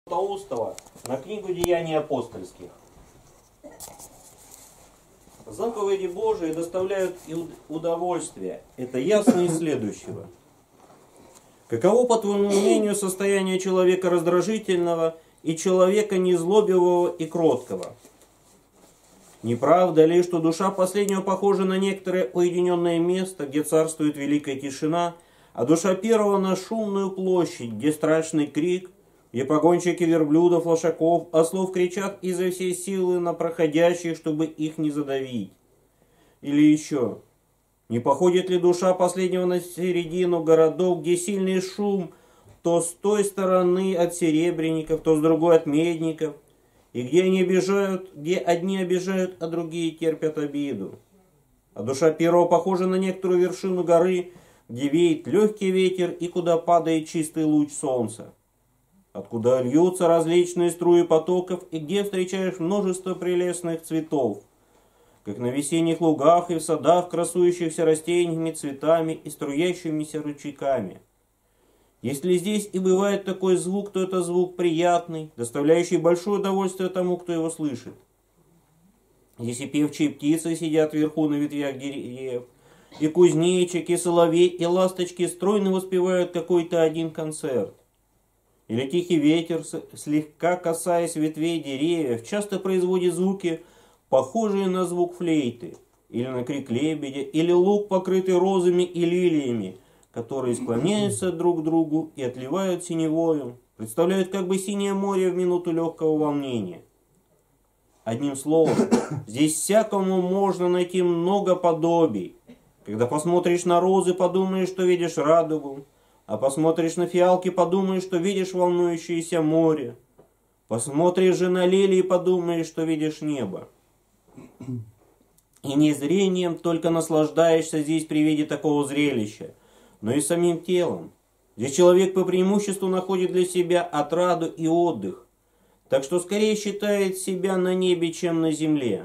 Златоустова на книгу «Деяний апостольских». Заповеди Божии доставляют удовольствие. Это ясно из следующего. Каково, по твоему мнению, состояние человека раздражительного и человека незлобивого и кроткого? Не правда ли, что душа последнего похожа на некоторое уединенное место, где царствует великая тишина, а душа первого на шумную площадь, где страшный крик, где погонщики верблюдов, лошаков, ослов кричат изо всей силы на проходящих, чтобы их не задавить? Или еще, не походит ли душа последнего на середину городов, где сильный шум, то с той стороны от серебряников, то с другой от медников, и где одни обижают, а другие терпят обиду? А душа первого похожа на некоторую вершину горы, где веет легкий ветер и куда падает чистый луч солнца, откуда льются различные струи потоков и где встречаешь множество прелестных цветов, как на весенних лугах и в садах, красующихся растениями, цветами и струящимися ручейками. Если здесь и бывает такой звук, то это звук приятный, доставляющий большое удовольствие тому, кто его слышит. Здесь и певчие птицы сидят вверху на ветвях деревьев, и кузнечики, и соловей, и ласточки стройно воспевают какой-то один концерт. Или тихий ветер, слегка касаясь ветвей деревьев, часто производит звуки, похожие на звук флейты, или на крик лебедя, или луг, покрытый розами и лилиями, которые склоняются друг к другу и отливают синевою, представляют как бы синее море в минуту легкого волнения. Одним словом, здесь всякому можно найти много подобий. Когда посмотришь на розы, подумаешь, что видишь радугу, а посмотришь на фиалки, подумаешь, что видишь волнующееся море. Посмотришь же на лилии, подумаешь, что видишь небо. И не зрением только наслаждаешься здесь при виде такого зрелища, но и самим телом. Здесь человек по преимуществу находит для себя отраду и отдых, так что скорее считает себя на небе, чем на земле.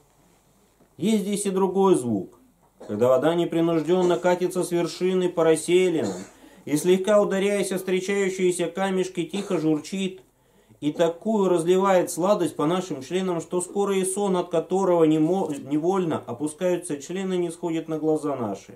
Есть здесь и другой звук, когда вода непринужденно катится с вершины по расселинам, и слегка ударяясь о встречающиеся камешки, тихо журчит, и такую разливает сладость по нашим членам, что скоро и сон, от которого невольно опускаются члены, не сходит на глаза наши.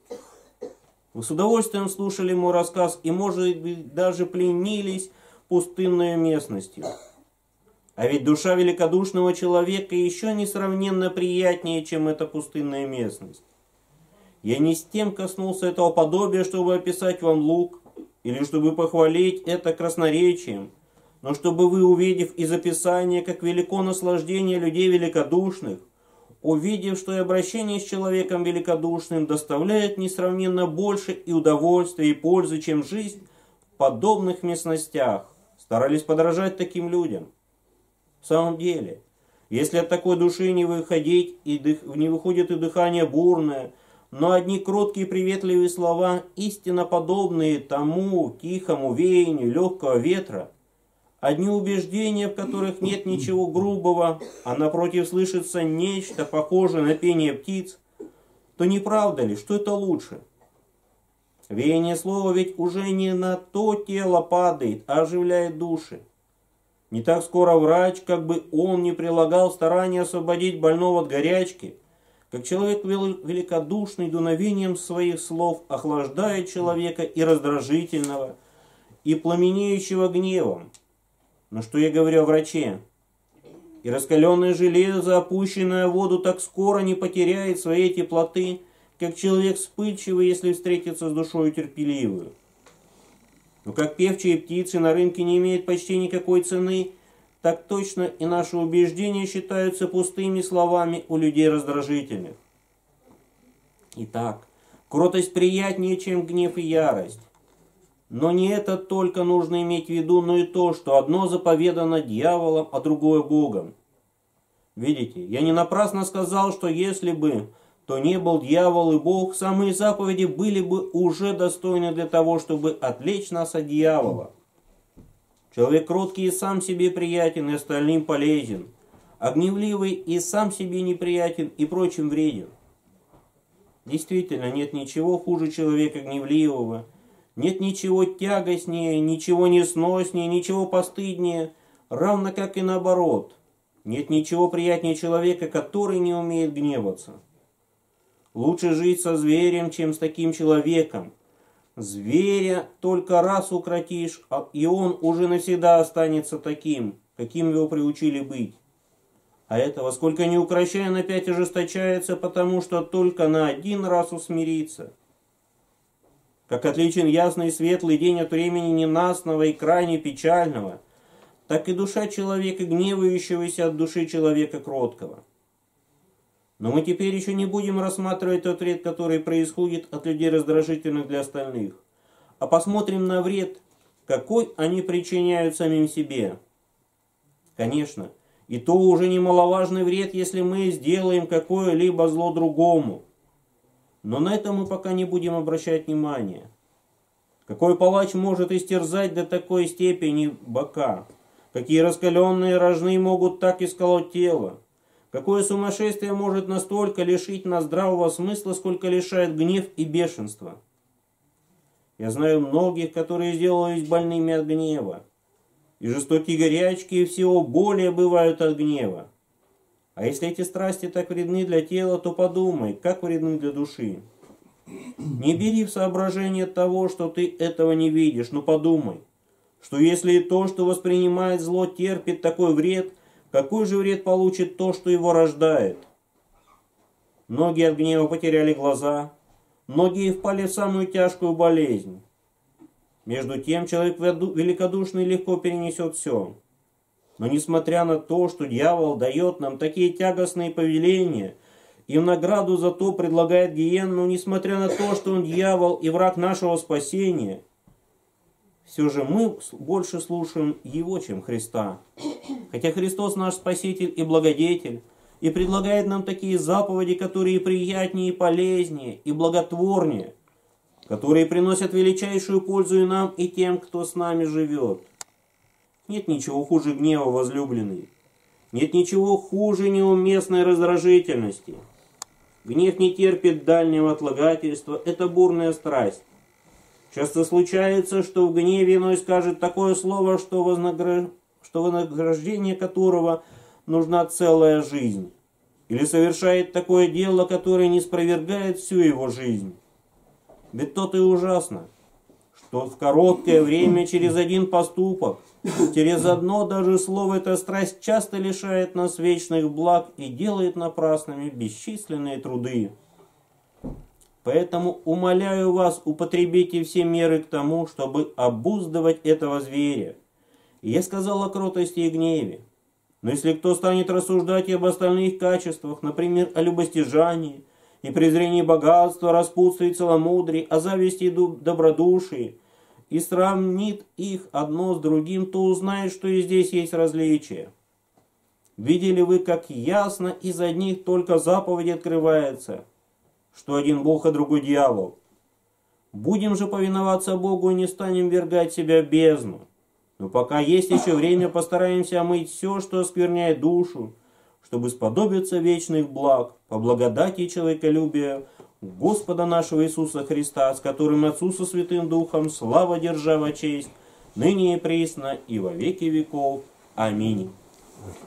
Вы с удовольствием слушали мой рассказ и, может быть, даже пленились пустынной местностью. А ведь душа великодушного человека еще несравненно приятнее, чем эта пустынная местность. Я не с тем коснулся этого подобия, чтобы описать вам луг, или чтобы похвалить это красноречием, но чтобы вы, увидев из описания, как велико наслаждение людей великодушных, увидев, что и обращение с человеком великодушным доставляет несравненно больше и удовольствия, и пользы, чем жизнь в подобных местностях, старались подражать таким людям. В самом деле, если от такой души не выходить, не выходит и дыхание бурное, но одни кроткие приветливые слова, истинно подобные тому тихому веянию легкого ветра, одни убеждения, в которых нет ничего грубого, а напротив слышится нечто похожее на пение птиц, то не правда ли, что это лучше? Веяние слова ведь уже не на то тело падает, а оживляет души. Не так скоро врач, как бы он ни прилагал старания освободить больного от горячки, как человек великодушный дуновением своих слов охлаждает человека и раздражительного, и пламенеющего гневом. Но что я говорю о враче? И раскаленное железо, опущенное в воду, так скоро не потеряет своей теплоты, как человек вспыльчивый, если встретится с душою терпеливую. Но как певчие птицы на рынке не имеют почти никакой цены, так точно и наши убеждения считаются пустыми словами у людей раздражительных. Итак, кротость приятнее, чем гнев и ярость. Но не это только нужно иметь в виду, но и то, что одно заповедано дьяволом, а другое Богом. Видите, я не напрасно сказал, что если бы то не был дьявол и Бог, самые заповеди были бы уже достойны для того, чтобы отвлечь нас от дьявола. Человек кроткий и сам себе приятен, и остальным полезен, а гневливый и сам себе неприятен, и прочим вреден. Действительно, нет ничего хуже человека гневливого, Нет ничего тягостнее, ничего несноснее, ничего постыднее, равно как и наоборот. Нет ничего приятнее человека, который не умеет гневаться. Лучше жить со зверем, чем с таким человеком. Зверя только раз укротишь, и он уже навсегда останется таким, каким его приучили быть. А этого, сколько ни укрощая, он опять ожесточается, потому что только на один раз усмирится. Как отличен ясный и светлый день от времени ненастного и крайне печального, так и душа человека, гневающегося от души человека кроткого. Но мы теперь еще не будем рассматривать тот вред, который происходит от людей раздражительных для остальных, а посмотрим на вред, какой они причиняют самим себе. Конечно, и то уже немаловажный вред, если мы сделаем какое-либо зло другому. Но на это мы пока не будем обращать внимания. Какой палач может истерзать до такой степени бока? Какие раскаленные рожны могут так исколоть тело? Какое сумасшествие может настолько лишить нас здравого смысла, сколько лишает гнев и бешенство? Я знаю многих, которые сделались больными от гнева. И жестокие горячки и всего более бывают от гнева. А если эти страсти так вредны для тела, то подумай, как вредны для души. Не бери в соображение того, что ты этого не видишь, но подумай, что если и то, что воспринимает зло, терпит такой вред, какой же вред получит то, что его рождает? Многие от гнева потеряли глаза, многие впали в самую тяжкую болезнь. Между тем, человек великодушный легко перенесет все. Но несмотря на то, что дьявол дает нам такие тягостные повеления, и в награду за то предлагает гиенну, несмотря на то, что он дьявол и враг нашего спасения, все же мы больше слушаем его, чем Христа. Хотя Христос наш Спаситель и Благодетель, и предлагает нам такие заповеди, которые приятнее и полезнее, и благотворнее, которые приносят величайшую пользу и нам, и тем, кто с нами живет. Нет ничего хуже гнева, возлюбленный. Нет ничего хуже неуместной раздражительности. Гнев не терпит дальнего отлагательства, это бурная страсть. Часто случается, что в гневе иной скажет такое слово, что вознаграждение которого нужна целая жизнь. Или совершает такое дело, которое не спровергает всю его жизнь. Ведь то-то и ужасно, что в короткое время через один поступок, через одно даже слово, эта страсть часто лишает нас вечных благ и делает напрасными бесчисленные труды. Поэтому умоляю вас, употребите все меры к тому, чтобы обуздывать этого зверя. И я сказал о кротости и гневе. Но если кто станет рассуждать об остальных качествах, например, о любостяжании и презрении богатства, распутстве и целомудрии, о зависти и добродушии, и сравнит их одно с другим, то узнает, что и здесь есть различия. Видели вы, как ясно из одних только заповеди открывается, что один Бог, а другой дьявол. Будем же повиноваться Богу и не станем ввергать себя в бездну. Но пока есть еще время, постараемся омыть все, что оскверняет душу, чтобы сподобиться вечных благ, по благодати и человеколюбия Господа нашего Иисуса Христа, с которым Отцу со Святым Духом слава, держава, честь, ныне и присно, и во веки веков. Аминь.